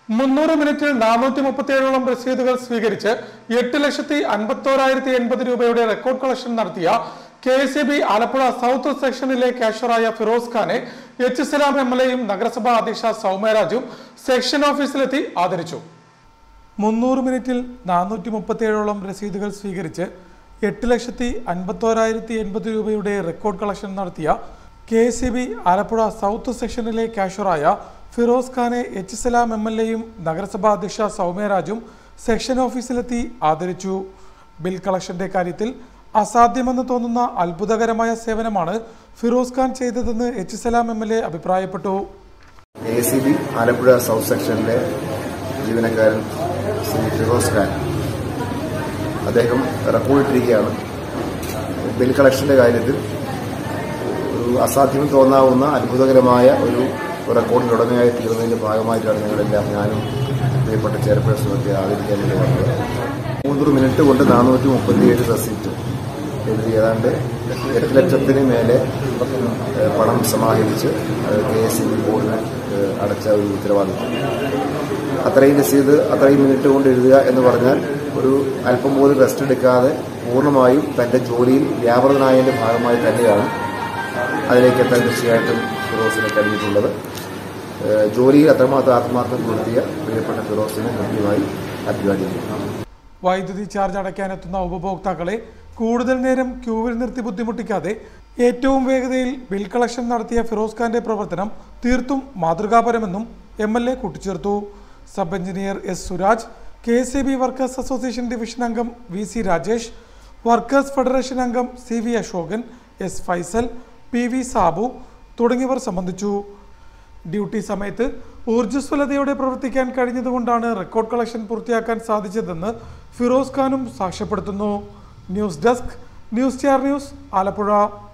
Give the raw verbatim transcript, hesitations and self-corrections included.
മുന്നൂറ് മിനിറ്റിൽ നാനൂറ്റി മുപ്പത്തി ഏഴോളം രസീതുകൾ സ്വീകരിച്ച് എട്ട് ലക്ഷത്തി അൻപത്തോരായിരത്തി എൺപത് രൂപയുടെ റെക്കോർഡ് കളക്ഷൻ നടത്തിയ K S E B Alappuzha south സെക്ഷനിലെ ക്യാഷ്യറായ ഫിറോസ് ഖാനെ എച്ച് സലാം എം എൽ എയും നഗരസഭാ അധ്യക്ഷ സൗമ്യരാജും സെക്ഷൻ ഓഫീസിലെത്തി ആദരിച്ചു. മുന്നൂറ് മിനിറ്റിൽ നാനൂറ്റി മുപ്പത്തി ഏഴോളം രസീതുകൾ സ്വീകരിച്ച് എട്ട് ലക്ഷത്തി അൻപത്തോരായിരത്തി എൺപത് രൂപയുടെ റെക്കോർഡ് കളക്ഷൻ നടത്തിയ K S E B Alappuzha south സെക്ഷനിലെ ക്യാഷ്യറായ ഫിറോസ് ഖാനെ എച്ച് സലാം എം എൽ എയും നഗരസഭാ അധ്യക്ഷ സൗമ്യരാജും സെക്ഷൻ ഓഫീസിലെത്തി ആദരിച്ചു. ബിൽ കളക്ഷന്റെ കാര്യത്തിൽ അസാധ്യമെന്ന് തോന്നുന്ന അത്ഭുതകരമായ സേവനമാണ് ഫിറോസ് ഖാൻ ചെയ്തതെന്ന് H Salam M L A അഭിപ്രായപ്പെട്ടു. K S E B Alappuzha south സെക്ഷനിലെ ജീവനക്കാരൻ ശ്രീ ഫിറോസ് ഖാൻ അദ്ദേഹം റെക്കോർഡിട്ടിരിക്കുകയാണ്. ബിൽ കളക്ഷന്റെ കാര്യത്തിൽ ഒരു അസാധ്യം തോന്നാവുന്ന അത്ഭുതകരമായ ഒരു റെക്കോർഡിന്റെ ഉടമയായി തീർന്നതിന്റെ ഭാഗമായിട്ടാണ് ഞങ്ങളെല്ലാം ഞാനും പ്രിയപ്പെട്ട ചെയർപേഴ്സണൊക്കെ ആദരിക്കാൻ വേണ്ടി വന്നത്. മൂന്നൂറ് മിനിറ്റ് കൊണ്ട് നാനൂറ്റി മുപ്പത്തിയേഴ് റെസിപ്റ്റ് എഴുതി ഏതാണ്ട് എട്ട് ലക്ഷത്തിന് മേലെ പണം സമാഹരിച്ച് കെ എസ് ഇ ബി ബോർഡിന് അടച്ച ഒരു ഉത്തരവാദിത്വം. അത്രയും രസീത് അത്രയും മിനിറ്റ് കൊണ്ട് എഴുതുക എന്ന് പറഞ്ഞാൽ ഒരു അല്പം പോലും റെസ്റ്റ് എടുക്കാതെ പൂർണ്ണമായും തന്റെ ജോലിയിൽ വ്യാപൃതനായതിന്റെ ഭാഗമായി തന്നെയാണ് അതിലേക്ക് എത്താൻ തീർച്ചയായിട്ടും ഫിറോസിനെ കഴിഞ്ഞിട്ടുള്ളത്. ജോലിയിൽ അത്രമാത്രം ആത്മാർത്ഥം പുലർത്തിയ പ്രിയപ്പെട്ട ഫിറോസിനെ കൃത്യമായി അഭിവാദിക്കുന്നു. വൈദ്യുതി ചാർജ് അടയ്ക്കാനെത്തുന്ന ഉപഭോക്താക്കളെ കൂടുതൽ നേരം ക്യൂവിൽ നിർത്തി ബുദ്ധിമുട്ടിക്കാതെ ഏറ്റവും വേഗതയിൽ ബിൽ കളക്ഷൻ നടത്തിയ ഫിറോസ് ഖാന്റെ പ്രവർത്തനം തീർത്തും മാതൃകാപരമെന്നും എം എൽ എ കൂട്ടിച്ചേർത്തു. Sub engineer S Suraj, K S E B workers association division അംഗം V C Rajesh, workers federation അംഗം C V Ashokan, S Faisal, P V Sabu തുടങ്ങിയവർ സംബന്ധിച്ചു. ഡ്യൂട്ടി സമയത്ത് ഊർജ്ജസ്വലതയോടെ പ്രവർത്തിക്കാൻ കഴിഞ്ഞതുകൊണ്ടാണ് റെക്കോർഡ് കളക്ഷൻ പൂർത്തിയാക്കാൻ സാധിച്ചതെന്ന് ഫിറോസ് ഖാനും സാക്ഷ്യപ്പെടുത്തുന്നു. News desk, news star news, Alappuzha.